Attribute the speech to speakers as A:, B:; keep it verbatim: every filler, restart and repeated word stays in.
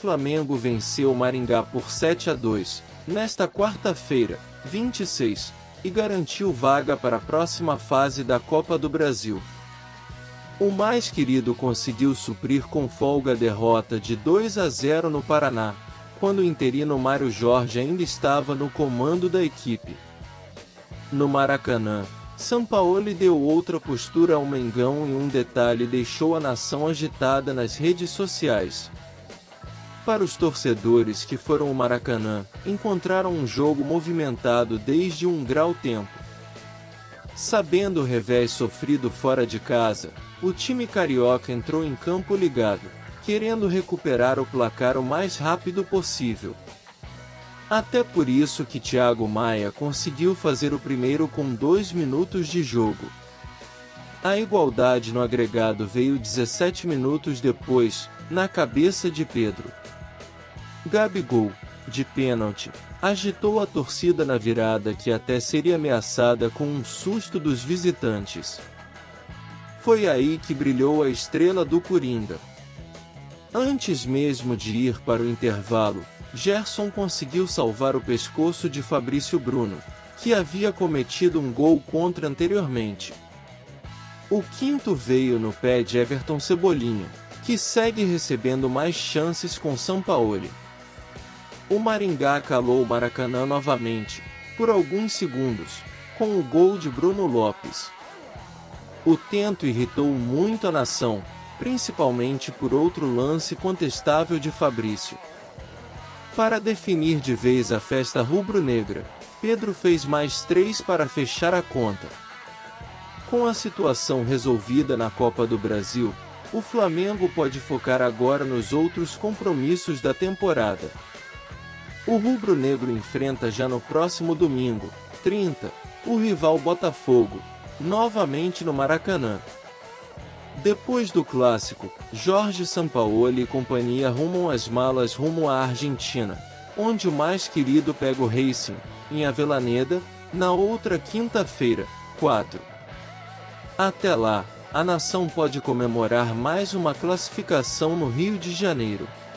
A: Flamengo venceu o Maringá por sete a dois, nesta quarta-feira, vinte e seis, e garantiu vaga para a próxima fase da Copa do Brasil. O mais querido conseguiu suprir com folga a derrota de dois a zero no Paraná, quando o interino Mário Jorge ainda estava no comando da equipe. No Maracanã, Sampaoli deu outra postura ao Mengão e um detalhe deixou a nação agitada nas redes sociais. Para os torcedores que foram ao Maracanã, encontraram um jogo movimentado desde um grau tempo. Sabendo o revés sofrido fora de casa, o time carioca entrou em campo ligado, querendo recuperar o placar o mais rápido possível. Até por isso que Thiago Maia conseguiu fazer o primeiro com dois minutos de jogo. A igualdade no agregado veio dezessete minutos depois, na cabeça de Pedro. Gabigol, de pênalti, agitou a torcida na virada que até seria ameaçada com um susto dos visitantes. Foi aí que brilhou a estrela do Coringa. Antes mesmo de ir para o intervalo, Gerson conseguiu salvar o pescoço de Fabrício Bruno, que havia cometido um gol contra anteriormente. O quinto veio no pé de Everton Cebolinha, que segue recebendo mais chances com Sampaoli. O Maringá calou o Maracanã novamente, por alguns segundos, com o gol de Bruno Lopes. O tento irritou muito a nação, principalmente por outro lance contestável de Fabrício. Para definir de vez a festa rubro-negra, Pedro fez mais três para fechar a conta. Com a situação resolvida na Copa do Brasil, o Flamengo pode focar agora nos outros compromissos da temporada. O rubro-negro enfrenta já no próximo domingo, trinta, o rival Botafogo, novamente no Maracanã. Depois do clássico, Jorge Sampaoli e companhia rumam as malas rumo à Argentina, onde o mais querido pega o Racing, em Avellaneda, na outra quinta-feira, quatro. Até lá, a nação pode comemorar mais uma classificação no Rio de Janeiro.